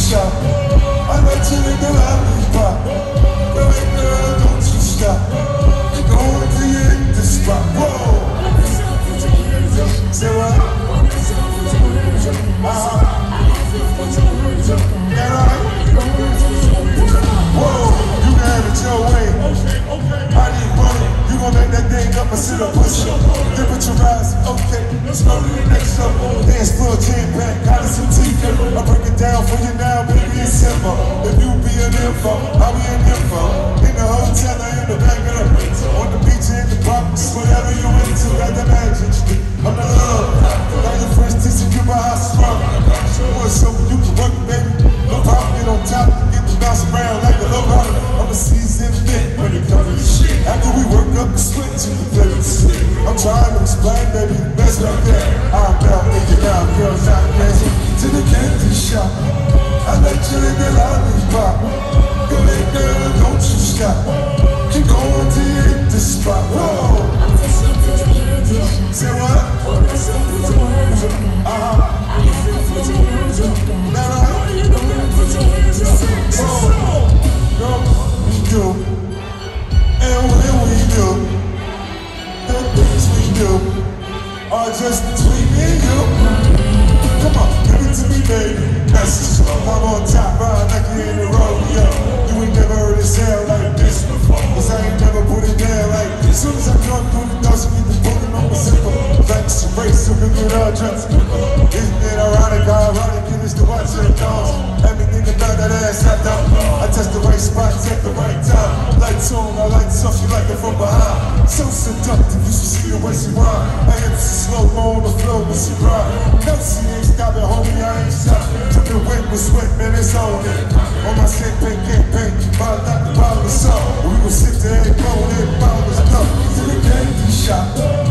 shop. I like to lick the lollipop. Girl, hey girl, don't you stop. You're going to hit the spot. Whoa. Say what? That right? Whoa, you can have it your way. I need money. You gon' make that thing up and sit up, push up. Temperature rise, okay. Smoke the next level. Dance floor, jam pack, got us some teeth. I break it down for you now, baby, it's simple. If you be an info, I'll be an info. In the hotel or in the back of the beach. On the beach or in the park, just whatever you into. Got that magic. I'm the love. Got your friends teaching you about how strong. You want something you can work, baby. No problem, get on top, get the bounce around like a low rider. I'm a seasoned vet when it comes to this shit. After we work up the switch, you can play with the stick. I'm trying to explain, baby, the best right there. I'm out, making out, girls out there. To the candy shop, I like you in the lollipop. Girl, hey girl, don't you stop. Keep going till you hit the spot. Whoa. Say what? Are just between me and you. Come on, give it to me, baby. That's just I'm on top, ride like you in the rodeo. You ain't never heard it sound like this before. Cause I ain't never put it down like this. Soon as I come through the door, she get the booking on my zipper. Like it's a race, so we get our drugs. Isn't it ironic, it is to watch her dogs. Everything about that ass I don't know. I touch the right spots at the right time. Lights on, I like stuff, she like it from behind. So seductive, you should see the way she ride. I hit slow-mo on the floor when she ride. No, she ain't stopping, homie, I ain't stopping. Dripping wet with sweat, man, it's on it. On my champagne, bottle after bottle of salt. We gon' sit there and blow it, bottle of stuff. To the candy shop.